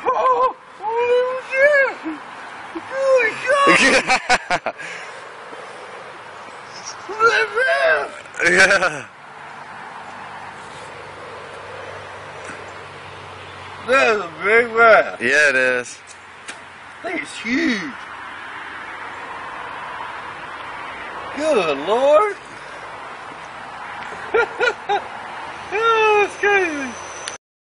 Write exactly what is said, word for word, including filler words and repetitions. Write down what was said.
Oh, oh, shit! Holy shit! Yeah. That is a big bass. Yeah, it is. I think it's huge. Good Lord. Oh, it's crazy.